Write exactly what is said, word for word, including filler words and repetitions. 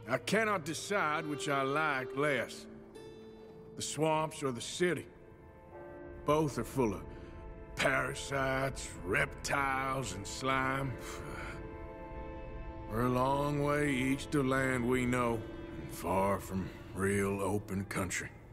I cannot decide which I like less. The swamps or the city. Both are full of parasites, reptiles, and slime. We're a long way east of land we know, and far from real open country.